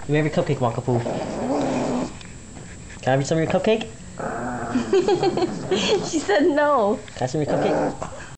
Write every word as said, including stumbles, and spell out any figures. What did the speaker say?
You have your cupcake, makapu'u. Can I have some of your cupcake? She said no. Can I have some of your cupcake?